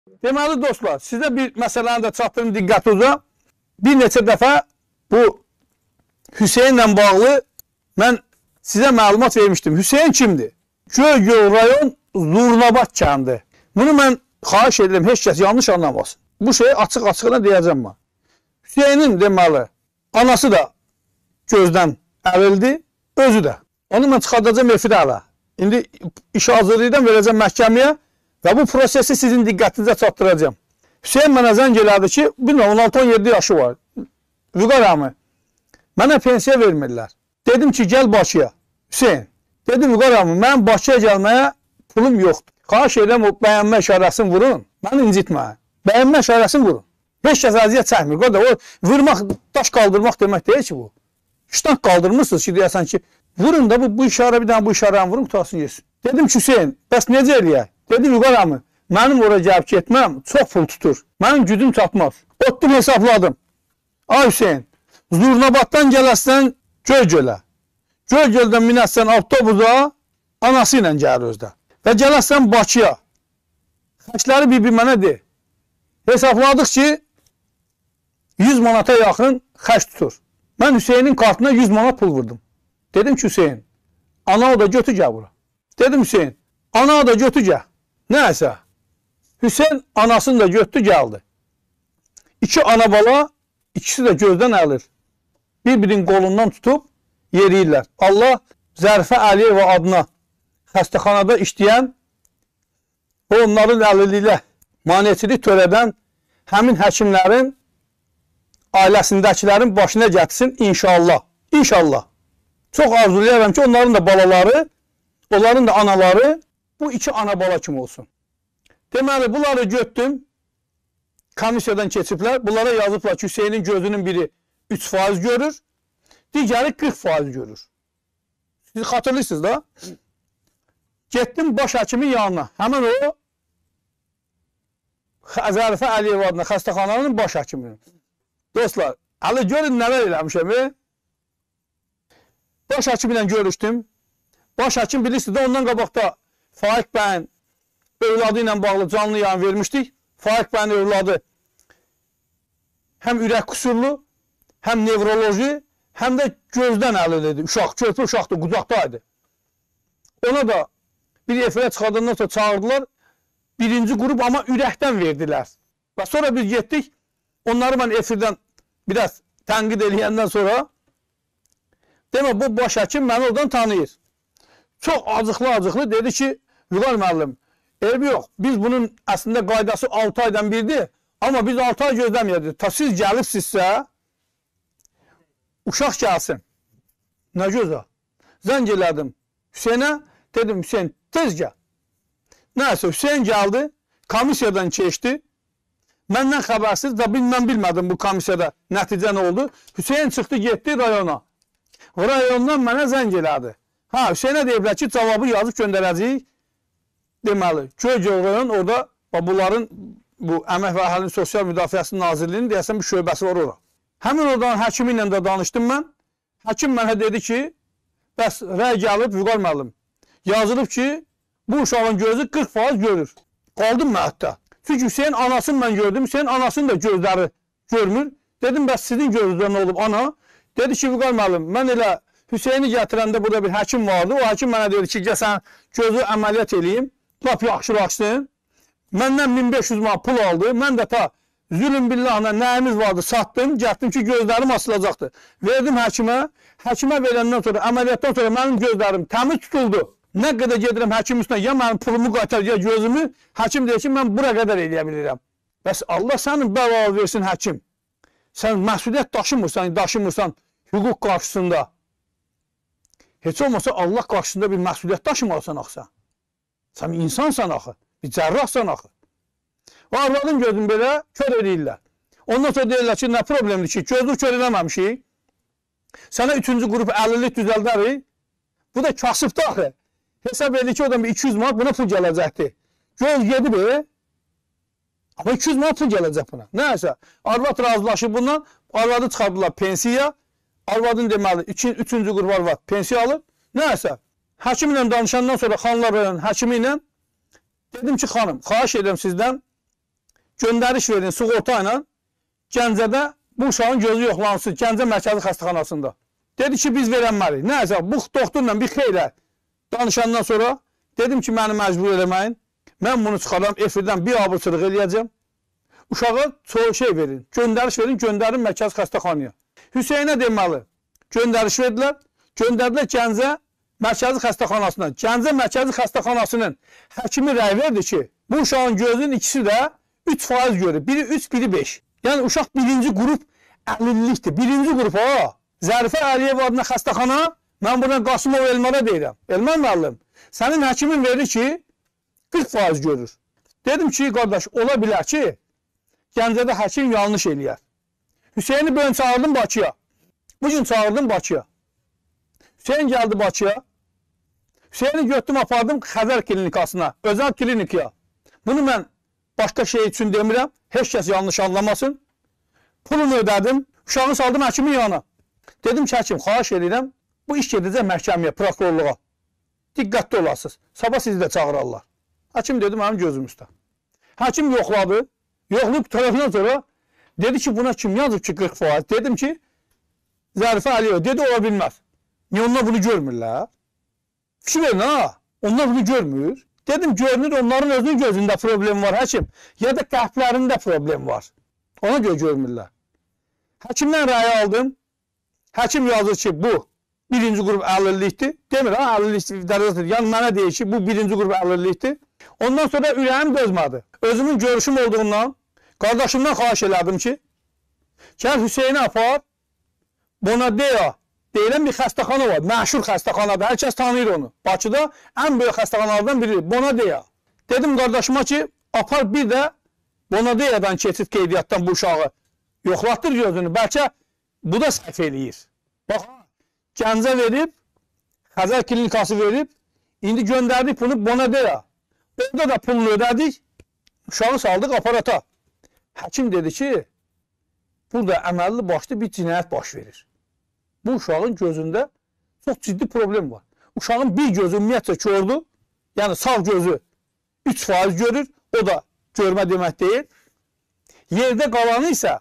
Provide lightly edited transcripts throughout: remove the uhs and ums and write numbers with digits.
Deməli dostlar, sizə bir məsələni də çatdırım diqqətinizə. Bir neçə dəfə bu Hüseynlə bağlı mən sizə məlumat vermişdim. Hüseyn kimdir? Göygöl rayon Zurnabad kəndi. Bunu mən xahiş edirəm, heç kəs yanlış anlamasın. Bu şeyi açıq-açığına deyəcəm mən. Hüseynin deməli, anası da gözdən ərildi, özü də. Onu mən çıxardacağım efirə ələ. İndi iş hazırlığından verəcəm məhkəməyə və bu prosesi sizin diqqətinizə çatdıracağım. Hüseyn mənə zəng elədi ki, bilməm, 16-17 yaşı var. Vüqar əmi, mənə pensiya vermirlər. Dedim ki, gəl Bakıya. Hüseyn, dedim Vüqar əmi, mən Bakıya gəlməyə pulum yoxdur. Xahiş edirəm o bəyənmə işarəsini vurun, məni incitməyin. Bəyənmə işarəsini vurun. Heç kəs əziyyət çəkmir. O vurmaq, daş qaldırmaq demək deyil ki bu. Ştanq qaldırmışsınız ki, deyəsən ki, vurun da bu işarə, bir dənə bu işarəni vurun, qutarsın yesin. Dedim ki, Hüseyn, bəs necə eləyək? Dedim Vüqar əmi, mənim oraya gəlib getməm, çox pul tutur. Mənim gücüm çatmaz. Otdum, hesabladım. Ay Hüseyn, Zurnabaddan gələsən Göygölə. Göygöldən minəsən avtobusa, anası ilə gəlir özdə. Və gələsən Bakıya. Xərcləri bir mənə de. Hesabladıq ki, 100 manata yaxın xərc tutur. Mən Hüseynin kartına 100 manat pul vurdum. Dedim ki, Hüseyin, ana o da götür gəl bura. Dedim Hüseyin, ana o da götür gəl. Nəyəsə, Hüseyin anasını da götürdü, gəldi. İki ana bala, ikisi də gözdən əlir. Bir-birinin qolundan tutub yeriyirlər. Allah Zərifə Əliyeva adına xəstəxanada işləyən və onların əlilliklə maneçilik törədən həmin həkimlərin ailəsindəkilərin başına gətirsin inşallah. İnşallah. Çox arzulayarım ki, onların da balaları, onların da anaları bu iki ana bala kimi olsun. Deməli, bunları götdüm, komissiyadan keçiblər, bunlara yazıblar ki, Hüseynin gözünün biri 3% görür, digəri 40% görür. Siz xatırlısınız da. Getdim baş həkimin yanına, həmin o Zərifə Əliyeva adına xəstəxananın baş həkiminin. Dostlar, hələ görün nələr eləmişəm. Baş həkimlə görüşdüm. Baş həkim bilirsiniz də ondan qabaqda Faiq bəyin övladı ilə bağlı canlı yayın vermişdik. Faiq bəyin övladı həm ürək kusurlu, həm nevroloji, həm də gözdən əlildir. Uşaq, körpə uşaqdır, qucaqdaydı. Ona da bir efirə çıxardandan sonra çağırdılar. Birinci qrup amma ürəkdən verdilər. Və sonra biz getdik. Onları mən efirdən biraz tənqid eləyəndən sonra demə bu baş həkim məni oradan tanıyır. Çox acıqlı dedi ki, Vüqar müəllim, eybi yox, biz bunun əslində qaydası 6 aydan birdir, amma biz 6 ay gözləməyəcək. Ta siz gəlibsizsə, uşaq gəlsin. Nə gözə? Zəng elədim Hüseynə, dedim Hüseyn tez gəl. Nəyəsə Hüseyn gəldi, komissiyadan keçdi. Məndən xəbərsiz və mən bilmədim bu komissiyada nəticə nə oldu. Hüseyn çıxdı, getdi rayona. Rayondan mənə zəng elədi. Ha, Hüseynə deyiblər ki, cavabı yazıb göndərəcəyik. Deməli, Göygöl rayon orada bunların bu Əmək və Əhalinin Sosial Müdafiəsi Nazirliyinin deyəsən bir şöbəsi var ora. Həmin oradan həkimi ilə də danışdım mən. Həkim mənə dedi ki, bəs rəy gəlib Vüqar müəllim. Yazılıb ki, bu uşağın gözü 40% görür. Qaldım mən hətta. Çünki Hüseyin anasını mən gördüm. Hüseyin anasının da gözləri görmür. Dedim, bəs sizin gözünüzdə nə olub ana? Dedi ki, Vüqar müəllim, mən elə Hüseyini gətirəndə burada bir həkim vardı. O həkim mənə dedi ki, gəl sən gözü əməliyyat eləyim. Lap yaxşılaşsın. Məndən 1500 manat pul aldı. Mən də ta zülüm billahla nəyimiz vardı satdım. Getdim ki, gözlərim asılacaqdı. Verdim həkimə. Həkimə verəndən sonra, əməliyyatdan sonra mənim gözlərim təmiz tutuldu. Nə qədər gedirəm həkim üstünə, ya mənim pulumu qaytar, ya gözümü. Həkim deyir ki, mən bura qədər eləyə bilirəm. Bəs Allah sənin bəlalı versin həkim. Sən məsuliyyət daşımırsan hüquq qarşısında. Heç olmasa Allah qarşısında bir məsuliyyət daşımalısan axı. Sən insansan axı, bir cərrahsan axı. O arvadın gözünü belə kör edirlər. Ondan sonra deyirlər ki, nə problemdir ki, gözünü kör eləməmişik. Sənə 3-cü qrup 50'lik düzəldərik. Bu da kasıbdır axı. Hesab edir ki, odan bir 200 manat buna pul gələcəkdir. Göz gedib, amma 200 manat pul gələcək buna. Nəyəsə, arvad razılaşıb bundan, arvadı çıxardılar pensiya. Arvadın deməli, 3-cü qrup arvad pensiya alır. Nəyəsə, həkimlə danışandan sonra xanlar həkimi ilə dedim ki, xanım, xahiş edirəm sizdən göndəriş verin sığorta ilə Gəncədə bu uşağın gözü yoxlansın, Gəncə Mərkəzi Xəstəxanasında. Dedi ki, biz verənməliyik. Nəysə, bu doktorla bir xeylə danışandan sonra dedim ki, məni məcbur eləməyin. Mən bunu çıxaram, efirdən bir abırçılıq eləyəcəm. Uşağa şey verin, göndəriş verin, göndərin Mərkəzi Xəstəxanaya. Hüseynə deməli, göndəriş verdilər, göndərdilər Gəncə Mərkəzi Xəstəxanasına. Gəncə Mərkəzi Xəstəxanasının həkimi rəy verdi ki, bu uşağın gözünün ikisi də 3% görür. Biri 3, biri 5. Yəni uşaq birinci qrup əlillikdir. Birinci qrup o. Zərifə Əliyev adına xəstəxana, mən buradan Qasımov Elmara deyirəm. Elmar müəllim, sənin həkimin verir ki, 40% görür. Dedim ki, qardaş, ola bilər ki, Gəncədə həkim yanlış eləyər. Hüseyni bugün çağırdım Bakıya. Bugün çağırdım Bakıya. Hüseyin gəldi Bakıya. Hüseyni götdüm, apardım Xəzər klinikasına, özəl klinikaya. Bunu mən başqa şey üçün demirəm, heç kəs yanlış anlamasın. Pulunu ödədim, uşağı saldım həkimin yanına. Dedim ki, həkim, xahiş edirəm, bu iş gedəcək məhkəməyə, prokurorluğa. Diqqətli olasınız, sabah sizi də çağırarlar. Həkim dedi, mənim gözüm üstə. Həkim yoxladı, yoxlayıb tərəfindən sonra dedi ki, buna kim yazıb ki, 40%? Dedim ki, Zərifə Əliyev, dedi, ola bilməz. Niyə onlar bunu görmürlər? Fikir verin, ha, onlar bunu görmür. Dedim, görünür, onların özünün gözündə problem var, həkim. Ya da qəlblərində problem var. Ona görə görmürlər. Həkimdən rəy aldım. Həkim yazır ki, bu birinci qrup əlillikdir. Demir, ha, əlillik dərəcəsidir. Yəni, mənə deyir ki, bu birinci qrup əlillikdir. Ondan sonra ürəyim dözmədi. Özümün görüşüm olduğundan, qardaşımdan xahiş elədim ki, gəl Hüseyni apar, Bonadea deyilən bir xəstəxana var. Məşhur xəstəxanadır. Hər kəs tanıyır onu. Bakıda ən böyük xəstəxanalardan biri. Bonadea. Dedim qardaşıma ki, apar bir də Bonadea'dan keçid qeydiyyatdan bu uşağı yoxlatdır gözünü. Bəlkə bu da səhv eləyir. Bax, Gəncə verib, Xəzər klinikası verib, indi göndərdik bunu Bonadea. Orada da pulunu ödədik, uşağı saldıq aparata. Həkim dedi ki, burada əməlli başlı bir cinayət baş verir. Bu uşağın gözündə çox ciddi problem var. Uşağın bir gözü ümumiyyətcə kördür, yəni sağ gözü 3% görür, o da görmə demək deyil. Yerdə qalanı isə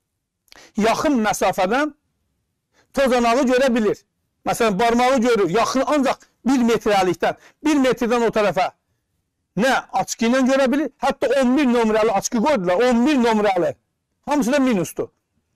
yaxın məsafədən tozanağı görə bilir. Məsələn, barmağı görür, yaxın ancaq 1 metrəlikdən, 1 metrdən o tərəfə nə açqı ilə görə bilir, hətta 11 nömrəli açqı qoydular, 11 nömrəli, hamısı da minusdur.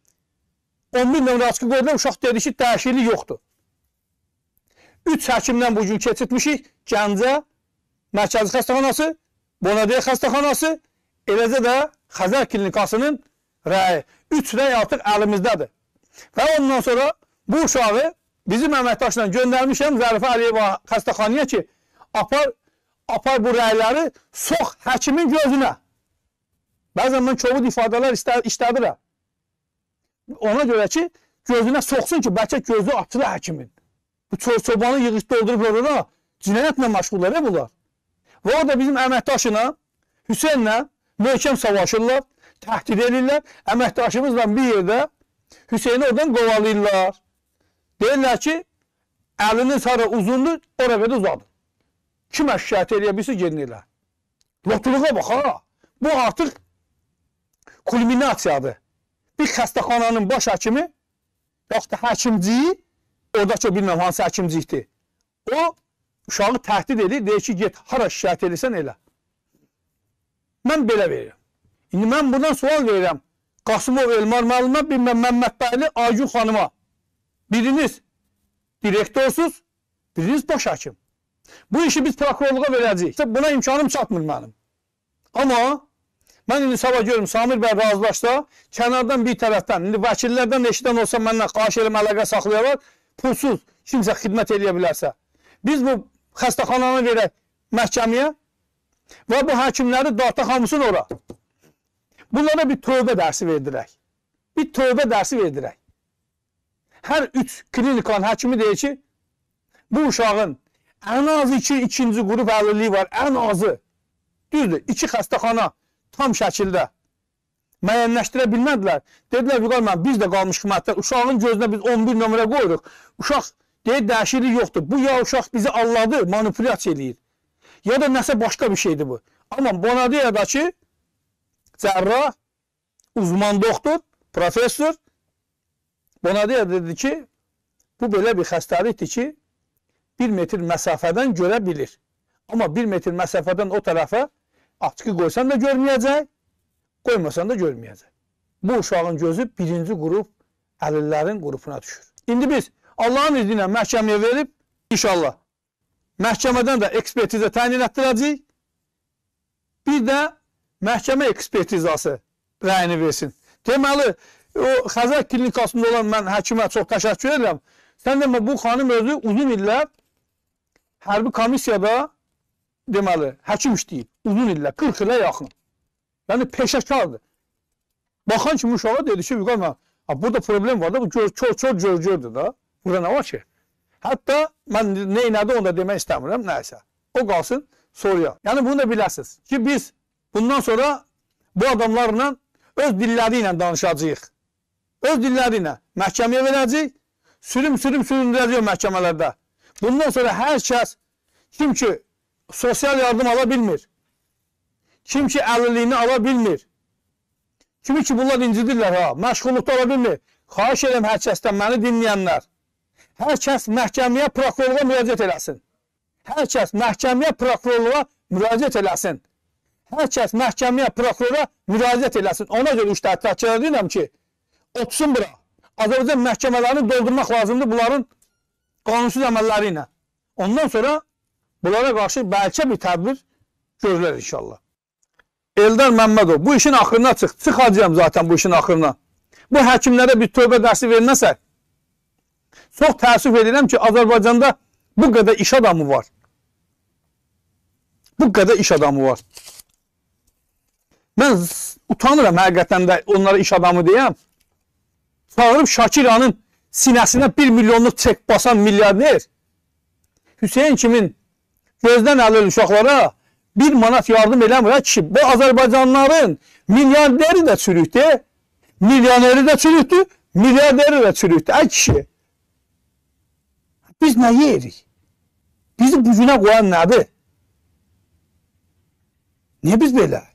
11 nömrə açqı qoydular, uşaq dedi ki, dəyişiklik yoxdur. 3 həkimdən bugün keçirtmişik, Gəncə Mərkəzi Xəstəxanası, Bonadea Xəstəxanası, eləcə də Xəzər klinikasının rəyi. 3 rəy artıq əlimizdədir. Və ondan sonra bu uşağı bizim əməkdaşla göndərmişəm Zərifə Əliyev xəstəxanaya ki, apar bu rəyləri sox həkimin gözünə. Bəzən mən kobud ifadələr işlədirəm. Ona görə ki, gözünə soxsun ki, bəlkə gözü açılı həkimin. Bu çobanı yığış doldurub orada cinayətlə məşğullar bunlar. Və o da bizim əməkdaşına, Hüseynlə möhkəm savaşırlar, təhdid edirlər. Əməkdaşımızla bir yerdə Hüseyni oradan qovalayırlar. Deyirlər ki, əlinin sarı uzundur, oraya qədər uzadır. Kimə şikayət edə bilsin, gedinirlər. Lotuluğa bax, ha! Bu artıq kulminasiyadır. Bir xəstəxananın baş həkimi, yoxsa həkimciyi, oradakı bilməm hansı həkimcikdir. O, uşağı təhdid edir, deyir ki, get, hara şikayət edirsən elə. Mən belə verirəm. İndi mən buradan sual verirəm. Qasımov Elmar müəllimə, bilməm Məmmədbəyli Aygün xanıma. Biriniz direktorsuz, biriniz baş həkim. Bu işi biz prokurorluğa verəcəyik. Buna imkanım çatmır mənim. Amma mən indi sabah görürüm, Samir bəy razılaşsa, kənardan bir tərəfdən, indi vəkillərdən eşidən olsa məndən xahiş eləm əlaqə saxlayarlar, pulsuz kimsə xidmət eləyə bilərsə. Biz bu xəstəxananı verək məhkəməyə və bu həkimləri data hamısın ora. Bunlara bir tövbə dərsi verdirək. Bir tövbə dərsi verdirək. Hər 3 klinikanın həkimi deyir ki, bu uşağın ən azı ikinci qrup əlilliyi var, ən azı. Düzdür, 2 xəstəxana tam şəkildə müəyyənləşdirə bilmədilər. Dedilər, Vüqar mən, biz də qalmış xidmətlər, uşağın gözünə biz 11 nömrə qoyuruq. Uşaq deyir, dəyişiklik yoxdur. Bu ya uşaq bizi alladı, manipulyasiya eləyir. Ya da nəsə başqa bir şeydir bu. Amma Bonadea'dakı cərrah, uzman doktor, professor buna dedi ki, bu belə bir xəstəlikdir ki, 1 metr məsafədən görə bilir. Amma 1 metr məsafədən o tərəfə atkı qoysan da görməyəcək, qoymasan da görməyəcək. Bu uşağın gözü 1-ci qrup əlillərin qrupuna düşür. İndi biz Allahın izni ilə məhkəməyə verib, inşallah, məhkəmədən də ekspertizə təyin etdirəcəyik. Bir də məhkəmə ekspertizası rəyini versin. Deməli, o Xəzər klinikasında olan mən həkimə çox təşəkkür edirəm. Sən demə, bu xanım özü uzun illər hərbi komissiyada deməli, həkim işləyib. Uzun illər, 40 ilə yaxın. Yəni, peşəkardır. Baxan kimi uşağa dedi ki, burada problem var da, bu çox gördür da. Burada nə var ki? Hətta mən neynədi onu da demək istəmirəm, nəysə. O qalsın soruya. Yəni, bunu da biləsiniz ki, biz bundan sonra bu adamlarla öz dilləri ilə danışacağıq. Öz dilləri ilə məhkəməyə verəcəyik, süründürəcək məhkəmələrdə. Bundan sonra hər kəs, kim ki sosial yardım ala bilmir, kim ki əlilliyini ala bilmir, kimi ki bunlar incidirlər, məşğulluqda ola bilmir. Xahiş edirəm hər kəsdən məni dinləyənlər. Hər kəs məhkəməyə, prokurorluğa müraciət eləsin. Hər kəs məhkəməyə, prokurorluğa müraciət eləsin. Hər kəs məhkəməyə, prokurora müraciət eləsin. Ona görə işləri təkrar edirəm ki, otursun bura. Azərbaycan məhkəmələrini doldurmaq lazımdır bunların qanunsuz əməlləri ilə. Ondan sonra bunlara qarşı bəlkə bir tədbir görürlər inşallah. Eldar Məmmədov, bu işin axırına çıx. Çıxacağım zaten bu işin axırına. Bu həkimlərə bir tövbə dərsi verməsək, çox təəssüf edirəm ki, Azərbaycanda bu qədər iş adamı var. Bu qədər iş adamı var. Mən utanıram həqiqətən də onlara iş adamı deyəm. Çağırıb Şakiranın sinəsinə 1 milyonluq çek basan milyarder Hüseyin kimin gözdən əlil uşaqlara 1 manat yardım eləmir ki, bu Azərbaycanlıların milyarderi də çürükdür, milyoneri də çürükdür, milyarderi də çürükdür. Ay kişi, biz nə yeyirik? Bizi bu günə qoyan nədir? Niyə biz belə?